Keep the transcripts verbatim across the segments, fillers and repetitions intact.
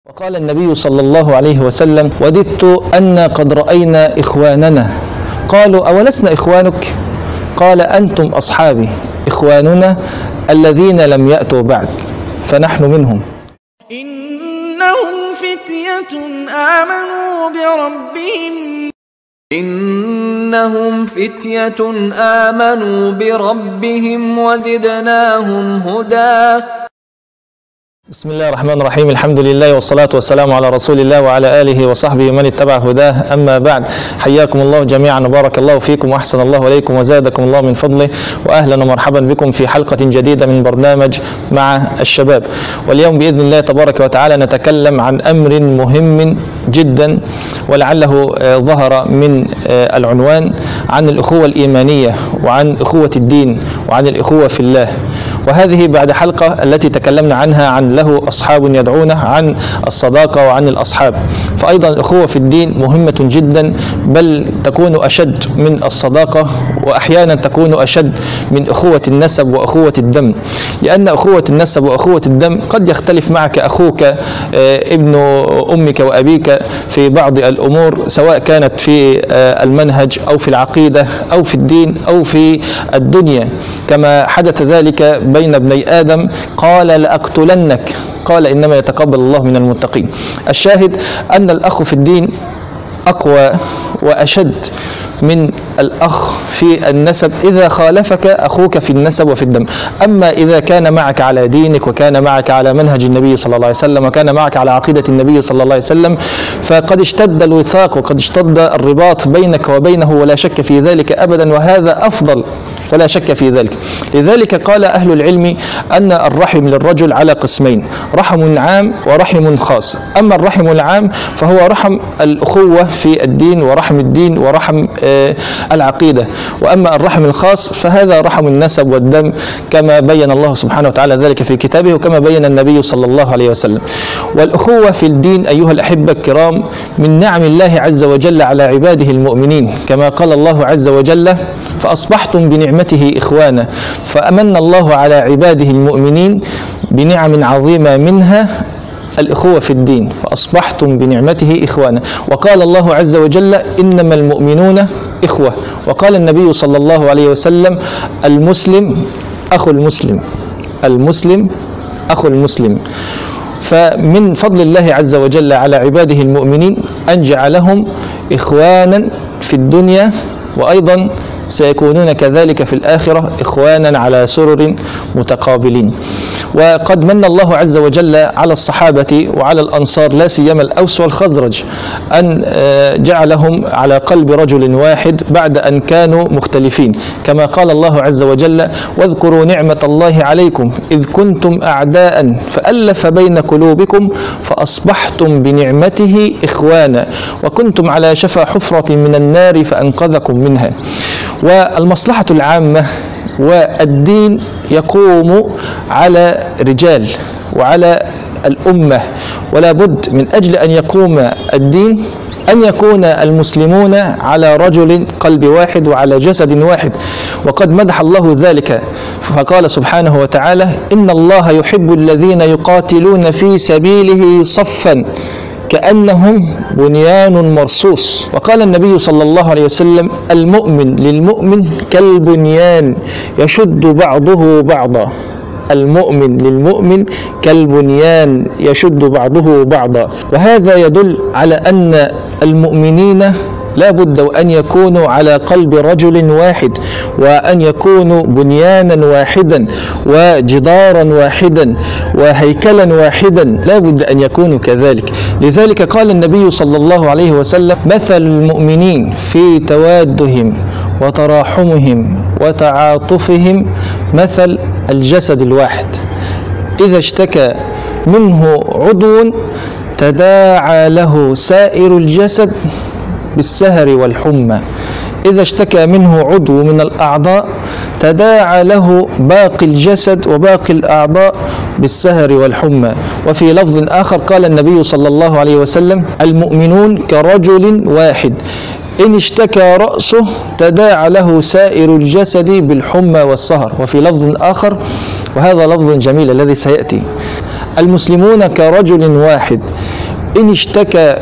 وقال النبي صلى الله عليه وسلم: وددت أن قد رأينا إخواننا. قالوا: أولسنا إخوانك؟ قال: أنتم أصحابي إخواننا الذين لم يأتوا بعد، فنحن منهم. إنهم فتية آمنوا بربهم إنهم فتية آمنوا بربهم وزدناهم هدى. بسم الله الرحمن الرحيم. الحمد لله والصلاة والسلام على رسول الله وعلى آله وصحبه من اتبع هداه، أما بعد. حياكم الله جميعا وبارك الله فيكم وأحسن الله إليكم وزادكم الله من فضله، وأهلا ومرحبا بكم في حلقة جديدة من برنامج مع الشباب. واليوم بإذن الله تبارك وتعالى نتكلم عن أمر مهم جدا، ولعله ظهر من العنوان، عن الأخوة الإيمانية وعن أخوة الدين وعن الأخوة في الله. وهذه بعد حلقة التي تكلمنا عنها عن له أصحاب يدعونه، عن الصداقة وعن الأصحاب. فأيضا الأخوة في الدين مهمة جدا، بل تكون أشد من الصداقة، وأحيانا تكون أشد من أخوة النسب وأخوة الدم، لأن أخوة النسب وأخوة الدم قد يختلف معك أخوك ابن أمك وأبيك في بعض الأمور، سواء كانت في المنهج أو في العقيدة أو في الدين أو في الدنيا، كما حدث ذلك بين ابني آدم. قال: لأقتلنك، قال: إنما يتقبل الله من المتقين. الشاهد أن الأخ في الدين أقوى وأشد من الأخ في النسب إذا خالفك أخوك في النسب وفي الدم. أما إذا كان معك على دينك، وكان معك على منهج النبي صلى الله عليه وسلم، وكان معك على عقيدة النبي صلى الله عليه وسلم، فقد اشتد الوثاق وقد اشتد الرباط بينك وبينه، ولا شك في ذلك أبدا، وهذا أفضل ولا شك في ذلك. لذلك قال أهل العلم أن الرحم للرجل على قسمين: رحم عام ورحم خاص. أما الرحم العام فهو رحم الأخوة في الدين ورحم الدين ورحم العقيدة، وأما الرحم الخاص فهذا رحم النسب والدم، كما بين الله سبحانه وتعالى ذلك في كتابه، وكما بين النبي صلى الله عليه وسلم. والأخوة في الدين أيها الأحبة الكرام من نعم الله عز وجل على عباده المؤمنين، كما قال الله عز وجل: فأصبحتم بنعمته إخوانا. فأمن الله على عباده المؤمنين بنعم عظيمة، منها الإخوة في الدين، فأصبحتم بنعمته إخوانا. وقال الله عز وجل: إنما المؤمنون إخوة. وقال النبي صلى الله عليه وسلم: المسلم أخو المسلم، المسلم أخو المسلم. فمن فضل الله عز وجل على عباده المؤمنين أن جعلهم إخوانا في الدنيا، وأيضا سيكونون كذلك في الآخرة إخوانا على سرر متقابلين. وقد من الله عز وجل على الصحابة وعلى الأنصار، لا سيما الأوس والخزرج، أن جعلهم على قلب رجل واحد بعد أن كانوا مختلفين، كما قال الله عز وجل: واذكروا نعمة الله عليكم إذ كنتم أعداء فألف بين قلوبكم فأصبحتم بنعمته إخوانا وكنتم على شفا حفرة من النار فأنقذكم منها. والمصلحة العامة والدين يقوم على رجال وعلى الأمة، ولا بد من أجل أن يقوم الدين أن يكون المسلمون على رجل قلب واحد وعلى جسد واحد. وقد مدح الله ذلك فقال سبحانه وتعالى: إن الله يحب الذين يقاتلون في سبيله صفا كأنهم بنيان مرصوص. وقال النبي صلى الله عليه وسلم: المؤمن للمؤمن كالبنيان يشد بعضه بعضا. المؤمن للمؤمن كالبنيان يشد بعضه بعضا. وهذا يدل على أن المؤمنين لا بد وأن يكونوا على قلب رجل واحد، وأن يكونوا بنيانا واحدا وجدارا واحدا وهيكلا واحدا، لا بد أن يكونوا كذلك. لذلك قال النبي صلى الله عليه وسلم: مثل المؤمنين في توادهم وتراحمهم وتعاطفهم مثل الجسد الواحد، إذا اشتكى منه عضو تداعى له سائر الجسد بالسهر والحمى. إذا اشتكى منه عضو من الأعضاء تداعى له باقي الجسد وباقي الأعضاء بالسهر والحمى. وفي لفظ آخر قال النبي صلى الله عليه وسلم: المؤمنون كرجل واحد، إن اشتكى رأسه تداعى له سائر الجسد بالحمى والسهر. وفي لفظ آخر، وهذا لفظ جميل الذي سيأتي: المسلمون كرجل واحد، إن اشتكى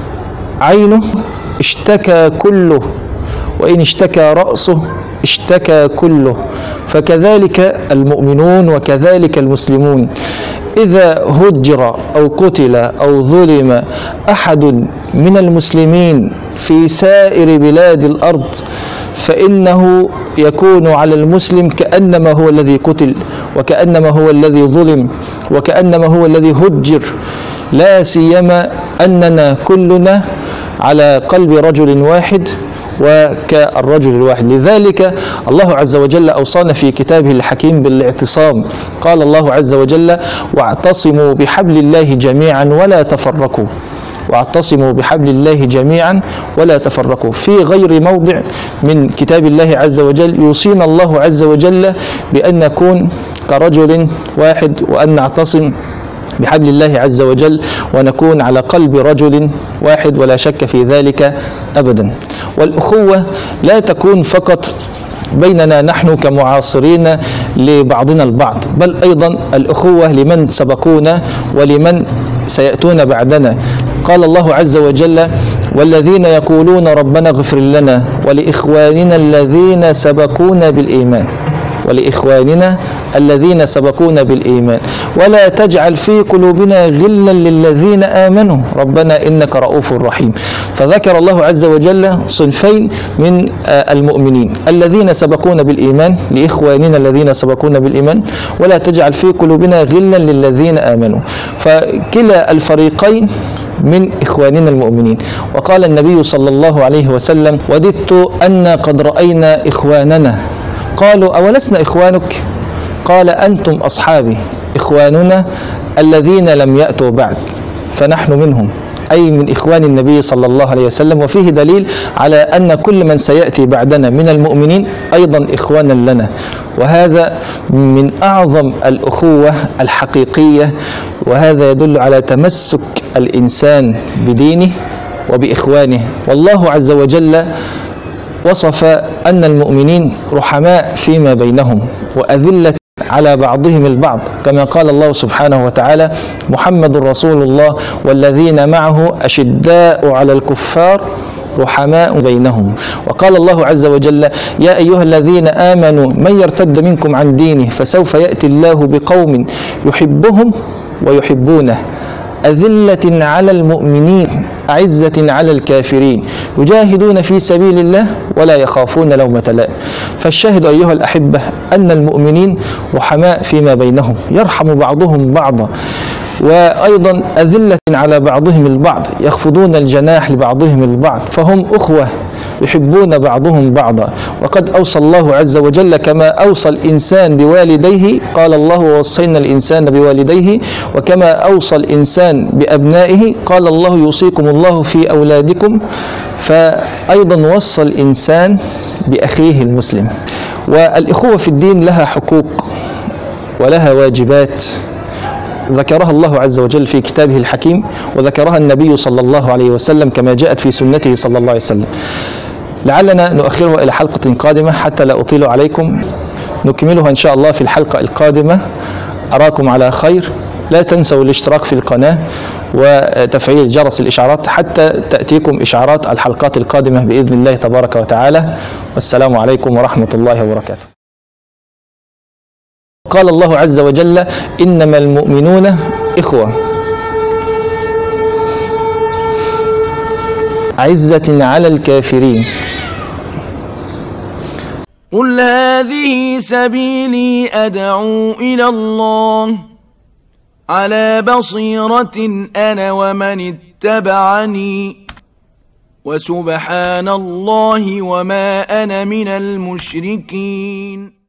عينه اشتكى كله، وإن اشتكى رأسه اشتكى كله. فكذلك المؤمنون وكذلك المسلمون، إذا هجر أو قتل أو ظلم أحد من المسلمين في سائر بلاد الأرض فإنه يكون على المسلم كأنما هو الذي قتل، وكأنما هو الذي ظلم، وكأنما هو الذي هجر، لا سيما أننا كلنا على قلب رجل واحد وكالرجل الواحد. لذلك الله عز وجل أوصانا في كتابه الحكيم بالاعتصام. قال الله عز وجل: واعتصموا بحبل الله جميعا ولا تفرقوا. واعتصموا بحبل الله جميعا ولا تفرقوا. في غير موضع من كتاب الله عز وجل يوصينا الله عز وجل بأن نكون كرجل واحد، وأن نعتصم بحبل الله عز وجل ونكون على قلب رجل واحد، ولا شك في ذلك أبدا. والأخوة لا تكون فقط بيننا نحن كمعاصرين لبعضنا البعض، بل أيضا الأخوة لمن سبقونا ولمن سيأتون بعدنا. قال الله عز وجل: والذين يقولون ربنا اغفر لنا ولإخواننا الذين سبقونا بالإيمان ولإخواننا الذين سبقونا بالإيمان ولا تجعل في قلوبنا غلا للذين آمنوا ربنا إنك رؤوف رحيم. فذكر الله عز وجل صنفين من المؤمنين: الذين سبقونا بالإيمان، لإخواننا الذين سبقونا بالإيمان، ولا تجعل في قلوبنا غلا للذين آمنوا. فكلا الفريقين من إخواننا المؤمنين. وقال النبي صلى الله عليه وسلم: وددت أن قد رأينا إخواننا. قالوا: أولسنا إخوانك؟ قال: أنتم أصحابي، إخواننا الذين لم يأتوا بعد، فنحن منهم، أي من إخوان النبي صلى الله عليه وسلم. وفيه دليل على أن كل من سيأتي بعدنا من المؤمنين أيضا إخوانا لنا، وهذا من أعظم الأخوة الحقيقية، وهذا يدل على تمسك الإنسان بدينه وبإخوانه. والله عز وجل وصف أن المؤمنين رحماء فيما بينهم وأذلة على بعضهم البعض، كما قال الله سبحانه وتعالى: محمد رسول الله والذين معه أشداء على الكفار رحماء بينهم. وقال الله عز وجل: يا أيها الذين آمنوا من يرتد منكم عن دينه فسوف يأتي الله بقوم يحبهم ويحبونه أذلة على المؤمنين أعزة على الكافرين يجاهدون في سبيل الله ولا يخافون لومة لائم. فالشاهد أيها الأحبة أن المؤمنين رحماء فيما بينهم، يرحم بعضهم بعضا، وأيضا أذلة على بعضهم البعض، يخفضون الجناح لبعضهم البعض، فهم أخوة يحبون بعضهم بعضا. وقد أوصى الله عز وجل كما أوصى الإنسان بوالديه، قال الله: ووصينا الإنسان بوالديه، وكما أوصى الإنسان بأبنائه قال الله: يوصيكم الله في أولادكم. فأيضا وصى الإنسان بأخيه المسلم. والإخوة في الدين لها حقوق ولها واجبات ذكرها الله عز وجل في كتابه الحكيم، وذكرها النبي صلى الله عليه وسلم كما جاءت في سنته صلى الله عليه وسلم. لعلنا نؤخرها إلى حلقة قادمة حتى لا أطيل عليكم، نكملها إن شاء الله في الحلقة القادمة. أراكم على خير. لا تنسوا الاشتراك في القناة وتفعيل جرس الإشعارات حتى تأتيكم إشعارات الحلقات القادمة بإذن الله تبارك وتعالى. والسلام عليكم ورحمة الله وبركاته. قال الله عز وجل: إنما المؤمنون إخوة أعزة على الكافرين. قل هذه سبيلي أدعو إلى الله على بصيرة أنا ومن اتبعني وسبحان الله وما أنا من المشركين.